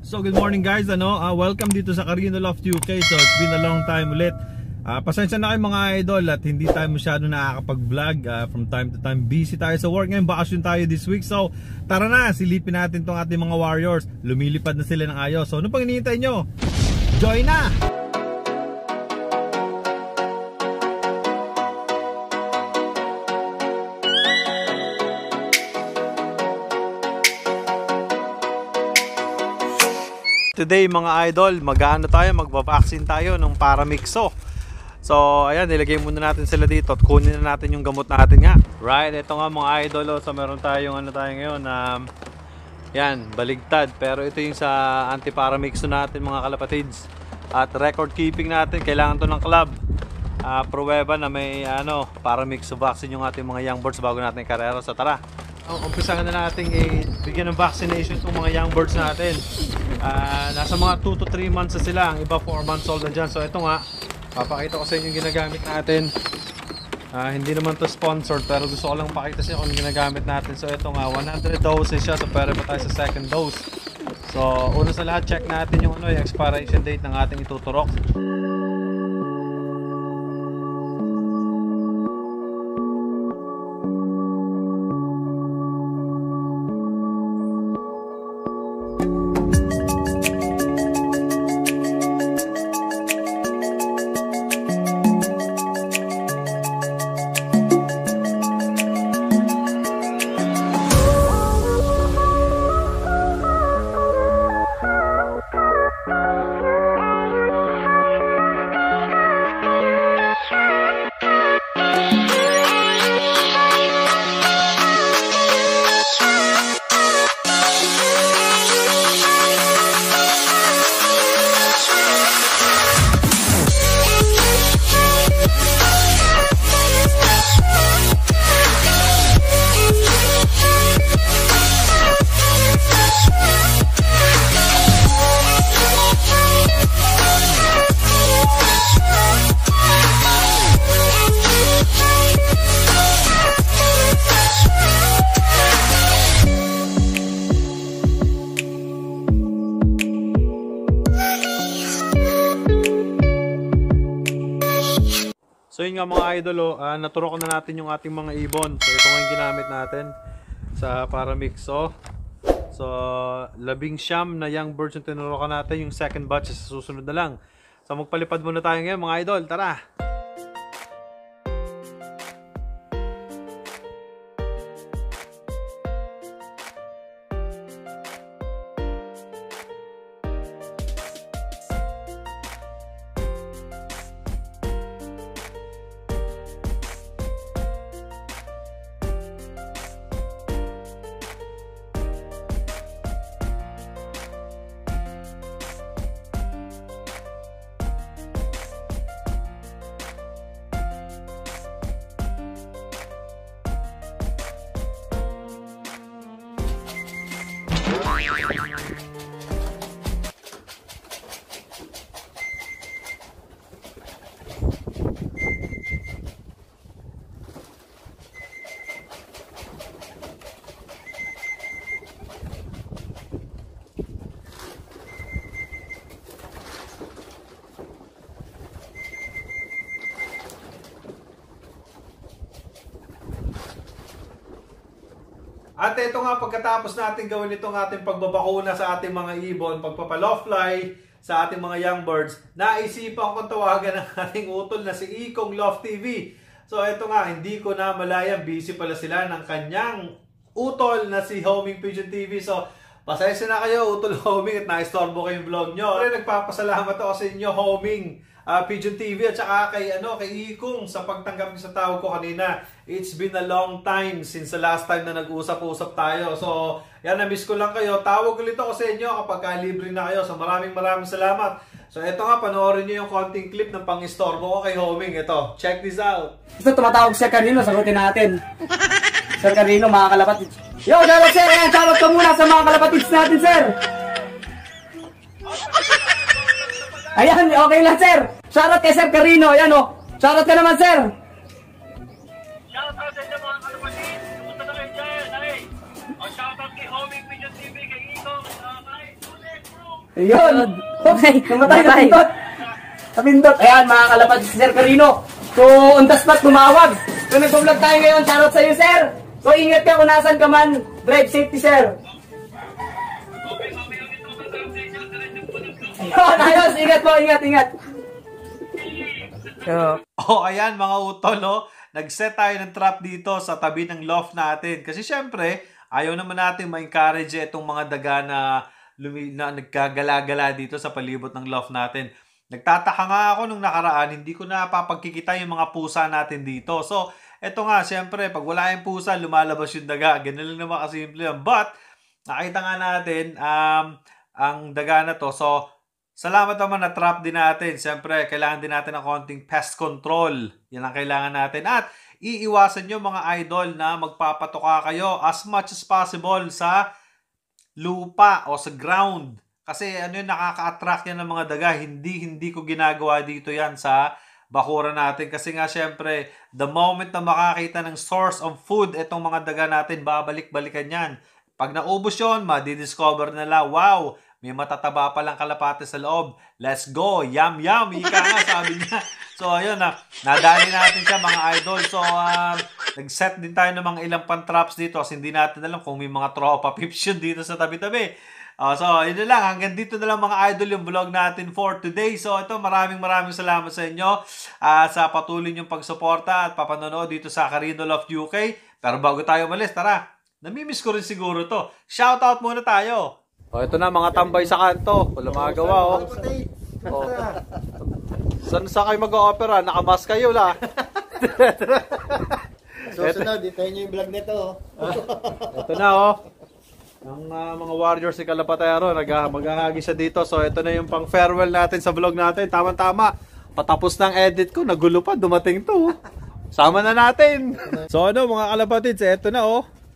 So good morning guys, welcome dito sa Carino Loft UK. So it's been a long time ulit. Pasensya na kayo mga idol at hindi tayo masyado nakakapag-vlog. From time to time busy tayo sa work. Ngayon bakasyon tayo this week. So tara na, silipin natin tong ating mga warriors. Lumilipad na sila ng ayos. So ano pang hinihintay nyo? Join na! Today mga idol, magva-vaccine tayo ng Paramixo. So ayan, nilagay muna natin sila dito at kunin na natin yung gamot natin nga. Right, ito nga mga idol. So meron tayong tayo ngayon yan, baligtad. Pero ito yung sa anti-Paramixo natin mga kalapatids. At record keeping natin, kailangan to ng club. Pruweba na may Paramixo vaccine yung ating mga young birds bago natin karera. So tara, umpisahan na natin bigyan ng vaccination itong mga young birds natin. Nasa mga 2 to 3 months na sila. Ang iba 4 months old na dyan. So ito nga, papakita ko sa inyo yung ginagamit natin. Hindi naman to sponsored, pero gusto ko lang pakita sa inyo kung ginagamit natin. So ito nga, 100 doses siya. So pwede pa tayo sa second dose. So una sa lahat, check natin yung yung expiration date ng ating ituturok. So yun nga mga idol, naturok na natin yung ating mga ibon. So ito nga yung ginamit natin sa Paramixo. So 19 na young birds yung tinurokan natin. Yung second batch sa susunod na lang. So magpalipad muna tayo ngayon mga idol, tara! At ito nga, pagkatapos natin gawin itong ating pagbabakuna sa ating mga ibon, pagpapalofly sa ating mga young birds, naisipan kong tawagan ng ating utol na si Ikong Loft TV. So ito nga, hindi ko na malayang busy pala sila ng kanyang utol na si Homing Pigeon TV. So pasensya na kayo, utol Homing, at naistorbo kayong vlog nyo. Nagpapasalamat ako sa inyo, Homing Pigeon TV, at saka kay Ikong sa pagtanggap niyo sa tawag ko kanina. It's been a long time since the last time na nag-usap-usap tayo. So yan, na-miss ko lang kayo. Tawag ulit ako sa inyo kapag libre na kayo. So maraming salamat. So ito nga, panoorin nyo yung konting clip ng pang-istorbo ko kay Homing. Ito, check this out. Ito, tumatawag Sir Carino, sagutin natin. Sir Carino, mga kalapatids. Yo, shoutout sir! Ayan, shoutout ka muna sa mga kalapatids natin, sir! Ayan, okay lang, sir! Shoutout kay Sir Carino, ayan o. Shoutout ka naman, sir! Shoutout sa inyo mga kalapatids! Pumunta na kayo dyan, ay! Shoutout kay Homing Pigeon TV, kay Ito, kay Ulit Bro! Ayun. Oops, namatay na pindot. Napindot. Ayan, mga kalapatid si Sir Carino. So, on the spot, tumawag. So, nag-vlog tayo ngayon. Shoutout sa'yo, sir. So, ingat ka kung nasan ka man. Drive safety, sir. Ayun, ayos. Ingat po, ingat. Oh, ayan mga utol, no? Nag-set tayo ng trap dito sa tabi ng loft natin. Kasi syempre, ayaw naman natin ma-encourage itong mga daga na nagkagala-gala dito sa palibot ng loft natin. Nagtataka nga ako nung nakaraan, hindi ko na papagkikita yung mga pusa natin dito. So, eto nga, syempre, pag wala yung pusa, lumalabas yung daga. Ganun lang naman kasimple yan. But, nakita nga natin, ang daga na to. So, salamat naman na trap din natin. Syempre, kailangan din natin ng konting pest control. Yan ang kailangan natin. At, iiwasan nyo mga idol na magpapatuka kayo as much as possible sa lupa o sa ground. Kasi ano yun, nakaka-attract yan ng mga daga. Hindi ko ginagawa dito yan sa bakura natin. Kasi nga syempre, the moment na makakita ng source of food, itong mga daga natin, babalik-balikan yan. Pag naubos yun, madidiscover nila, wow, may matataba palang kalapate sa loob. Let's go, yum yum, ika nga, sabi niya. So ayun na, nadali natin siya mga idol. So nag-set din tayo ng mga ilang pan-traps dito kasi hindi natin alam kung may mga tropa pips yun dito sa tabi-tabi. So, yun na lang. Hanggang dito na lang mga idol yung vlog natin for today. So, ito, maraming salamat sa inyo sa patuloy niyong pagsuporta at papanonood dito sa Carino Loft UK. Pero bago tayo malis, tara, namimiss ko rin siguro to. Shoutout muna tayo. Ito na, mga tambay sa kanto. Wala magagawa, Saan kayo mag-o-opera? Nakamas kayo, la. Susunod, itayin nyo yung vlog nito. Ito na, ang mga warriors si Kalapatero, maghahagi siya dito. So, ito na yung pang farewell natin sa vlog natin. Tama-tama. Patapos ng edit ko, nagulo pa, dumating to. Sama na natin. So, ano, mga kalapatids, ito na,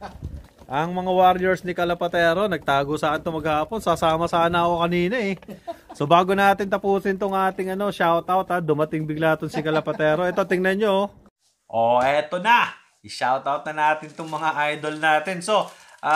ang mga warriors ni Kalapatero, nagtago saan ito maghapon. Sasama sana ako kanina, So, bago natin tapusin tong ating shoutout, dumating bigla itong si Kalapatero. Ito, tingnan nyo, eto na. I-shoutout na natin itong mga idol natin. So,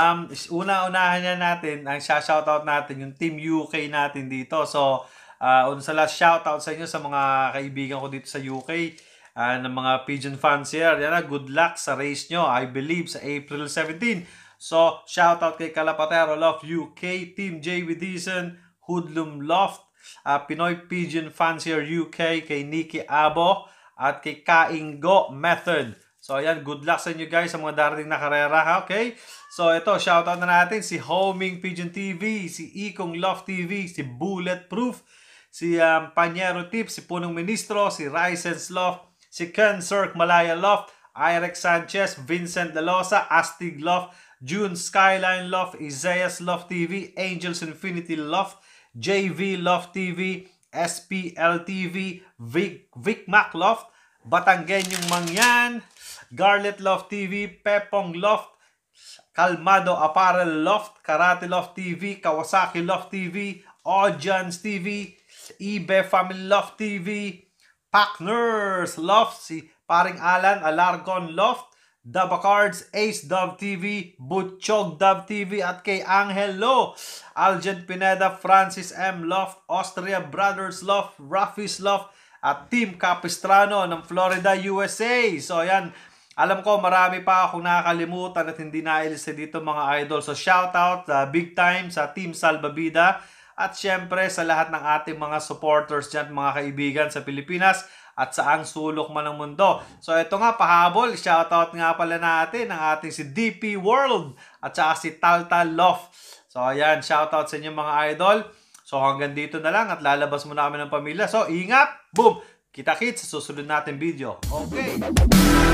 una-unahan niya natin, ang shoutout natin, yung Team UK natin dito. So, una sa last shoutout sa inyo sa mga kaibigan ko dito sa UK, ng mga pigeon fans here. Yan na, good luck sa race nyo, I believe, sa April 17. So, shoutout kay Kalapatero Loft UK, Team JB Dizon, Hoodlum Loft, Pinoy Pigeon Fans here UK, kay Nikki Abo, at kay Kaingo Method. So, ayan, good luck sa inyo guys sa mga darating na karera, okay? So, ito, shoutout na natin si Homing Pigeon TV, si Ikong Love TV, si Bulletproof, si Panyero Tips, si Punong Ministro, si Risen's Love, si Ken Cirque Malaya Love, Irex Sanchez, Vincent Dalosa, Astig Love, June Skyline Love, Isaiah's Love TV, Angels Infinity Love, JV Love TV, SPL TV, Vic Mac Love, Batanggenyong Mangyan, Garlet Loft TV, Pepong Loft, Kalmado Apparel Loft, Karate Loft TV, Kawasaki Loft TV, Audience TV, Ibe Family Loft TV, Packners Loft, si Paring Alan Alarcon Loft, Dabacards, Ace Dove TV, Butchog Dove TV, at kay Angel Lo, Algent Pineda, Francis M Loft, Austria Brothers Loft, Raffis Loft, at Team Capistrano ng Florida, USA. So ayan, alam ko marami pa akong nakakalimutan at hindi nailista dito mga idol. So shoutout big time sa Team Salbabida at syempre sa lahat ng ating mga supporters dyan, mga kaibigan sa Pilipinas at saang sulok man ng mundo. So ito nga, pahabol, shoutout nga pala natin ang ating si DP World at saka si Taltal Love. So ayan, shoutout sa inyo mga idol. So hanggang dito na lang at lalabas muna kami ng pamilya. So ingat, boom! Kita-kits sa susunod natin video. Okay.